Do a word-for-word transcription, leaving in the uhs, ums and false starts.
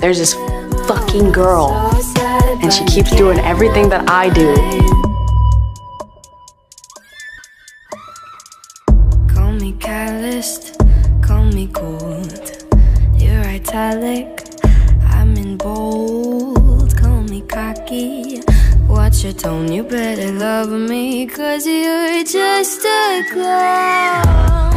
there's this fucking girl, and she keeps doing everything that I do. Call me calloused, call me cold. You're italic, I'm in bold. Call me cocky, watch your tone. You better love me, cause you're just a clown.